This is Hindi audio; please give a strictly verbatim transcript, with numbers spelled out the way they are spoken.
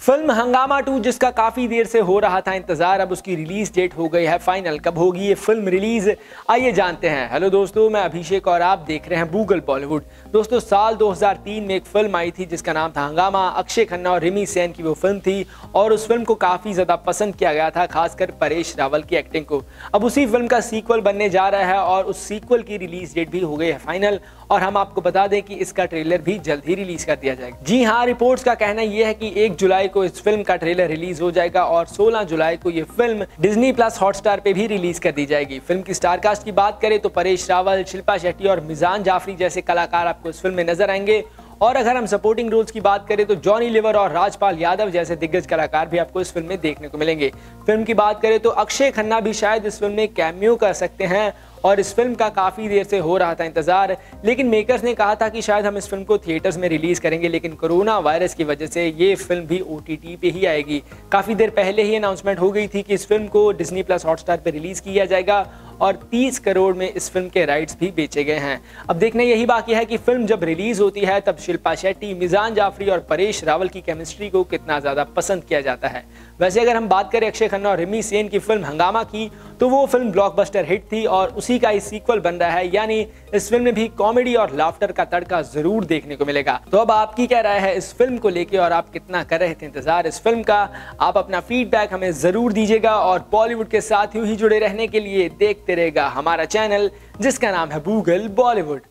फिल्म हंगामा टू जिसका काफी देर से हो रहा था इंतजार, अब उसकी रिलीज डेट हो गई है फाइनल। कब होगी ये फिल्म रिलीज, आइए जानते हैं। हेलो दोस्तों, मैं अभिषेक और आप देख रहे हैं गूगल बॉलीवुड। दोस्तों, साल दो हज़ार तीन में एक फिल्म आई थी जिसका नाम था हंगामा। अक्षय खन्ना और रिमी सेन की वो फिल्म थी और उस फिल्म को काफी ज्यादा पसंद किया गया था, खासकर परेश रावल की एक्टिंग को। अब उसी फिल्म का सीक्वल बनने जा रहा है और उस सीक्वल की रिलीज डेट भी हो गई है फाइनल, और हम आपको बता दें कि इसका ट्रेलर भी जल्द ही रिलीज कर दिया जाएगा। जी हाँ, रिपोर्ट्स का कहना यह है कि एक जुलाई को इस फिल्म का ट्रेलर रिलीज हो जाएगा और सोलह जुलाई को ये फिल्म डिज्नी प्लस हॉटस्टार पे भी रिलीज कर दी जाएगी। फिल्म की स्टारकास्ट की बात करें तो परेश रावल, शिल्पा शेट्टी और मिजान जाफरी जैसे कलाकार आपको इस फिल्म में नजर आएंगे। और अगर हम सपोर्टिंग रोल्स की बात करें तो जॉनी लीवर और राजपाल यादव जैसे दिग्गज कलाकार भी आपको इस फिल्म में देखने को मिलेंगे। फिल्म की बात करें तो अक्षय खन्ना भी शायद इस फिल्म में कैमियो कर सकते हैं और इस फिल्म का काफी देर से हो रहा था इंतजार, लेकिन मेकर्स ने कहा था कि शायद हम इस फिल्म को थिएटर्स में रिलीज करेंगे, लेकिन कोरोना वायरस की वजह से ये फिल्म भी ओटीटी पे ही आएगी। काफी देर पहले ही अनाउंसमेंट हो गई थी कि इस फिल्म को डिज्नी प्लस हॉटस्टार पे रिलीज किया जाएगा और तीस करोड़ में इस फिल्म के राइट्स भी बेचे गए हैं। अब देखना यही बाकी है कि फिल्म जब रिलीज होती है तब शिल्पा शेट्टी, मिजान जाफरी और परेश रावल की केमिस्ट्री को कितना ज्यादा पसंद किया जाता है। वैसे अगर हम बात करें अक्षय खन्ना और रिमी सेन की फिल्म हंगामा की, तो वो फिल्म ब्लॉकबस्टर हिट थी और उसी का ही सीक्वल बन रहा है, यानी इस फिल्म में भी कॉमेडी और लाफ्टर का तड़का जरूर देखने को मिलेगा। तो अब आपकी क्या राय है इस फिल्म को लेके और आप कितना कर रहे थे इंतजार इस फिल्म का? आप अपना फीडबैक हमें जरूर दीजिएगा और बॉलीवुड के साथ यूं ही जुड़े रहने के लिए देखते रहेगा हमारा चैनल जिसका नाम है गूगल बॉलीवुड।